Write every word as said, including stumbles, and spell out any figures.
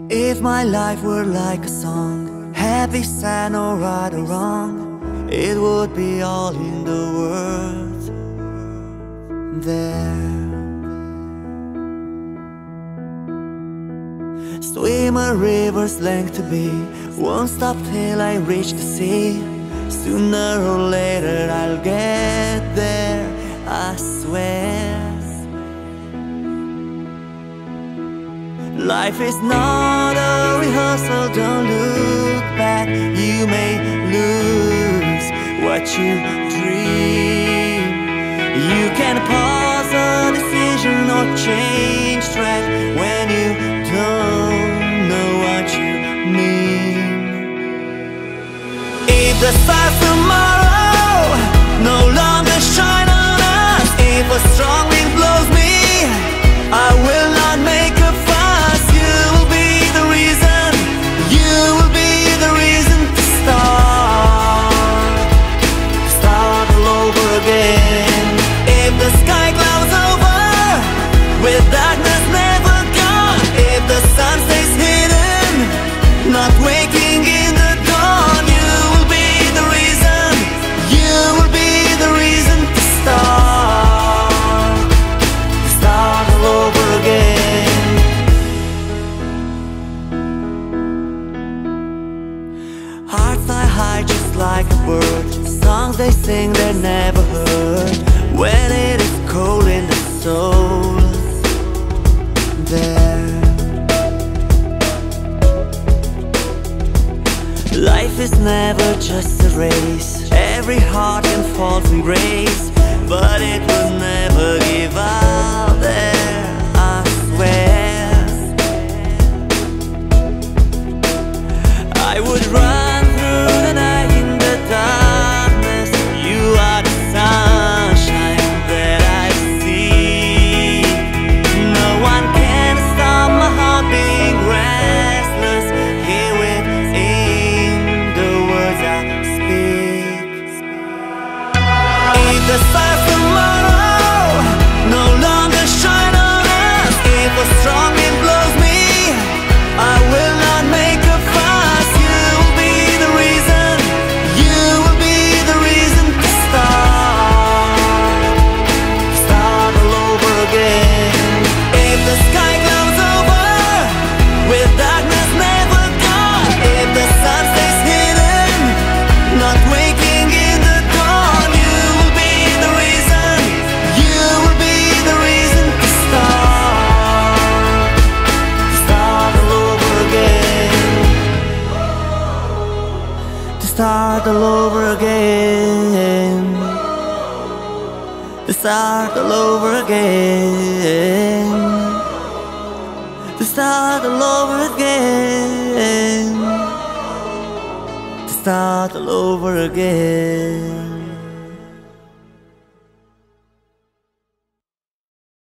If my life were like a song, happy, sad, or right or wrong, it would be all in the words there. Swim a river's length to be, won't stop till I reach the sea. Sooner or later I'll get there, I swear. Life is not a rehearsal, don't look back. You may lose what you dream. You can pause a decision or change track when you don't know what you mean. If the stars tomorrow no longer shine on us, if a strong wind blows me, I will not make a fuss. You will be the reason, you will be the reason to start, to start all over again. If the sky clouds over, with darkness never gone, if the sun stays hidden, not waking in the dawn, you will be the reason, you will be the reason to start, to start all over again. Hearts fly high just like a bird, songs they sing they never heard. When it is cold in the soul there, life is never just a race. Every heart can fall from grace, but it will never give up there, I swear. I would run through the night in the darkness. You are the sunshine that I see. No one can stop my heart being restless here within the words I speak. If the stars tomorrow no longer shine on us, if a strong wind blows me, I will not make a fuss. You will be the reason, you will be the reason to start, to start all over again. If the sky clouds over, with darkness never gone, if the sun stays hidden, not waking in the dawn, you will be the reason, you will be the reason to start, to start all over again, to start all over again, to start all over again, to start all over again, to start all over again.